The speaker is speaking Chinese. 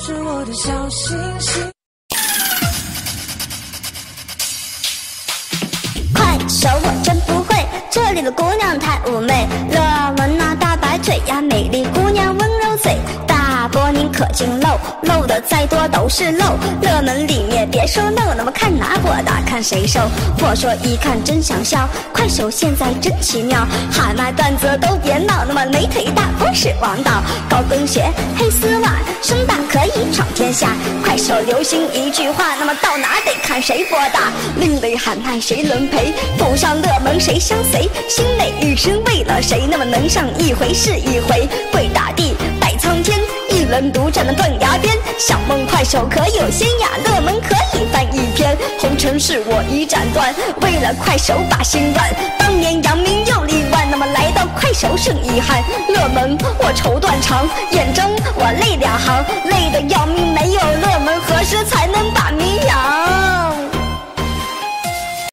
是我的小星星。 快手我真不会，这里的姑娘太妩媚，热吻啊大白腿呀，美丽姑娘温柔嘴，大波宁可劲露，露的再多都是漏。热门里面别说漏，那么看哪波大看谁瘦。我说一看真想笑，快手现在真奇妙，喊麦段子都别闹，那么美腿大波是王道，高跟鞋黑丝袜，胸大可以闯天下。快手流行一句话，那么到哪得看谁波大，另类喊麦谁轮陪，不上热门谁相随，心美一生为了谁，那么能上一回是一回，跪大地拜苍天，一人独占了断崖边。小梦快手可有仙呀，热门可以翻一篇，红尘是我一斩断，为了快手把心软。当年扬名又立万，那么来到快手剩遗憾，热门我愁断肠，眼睁我泪两行，累得要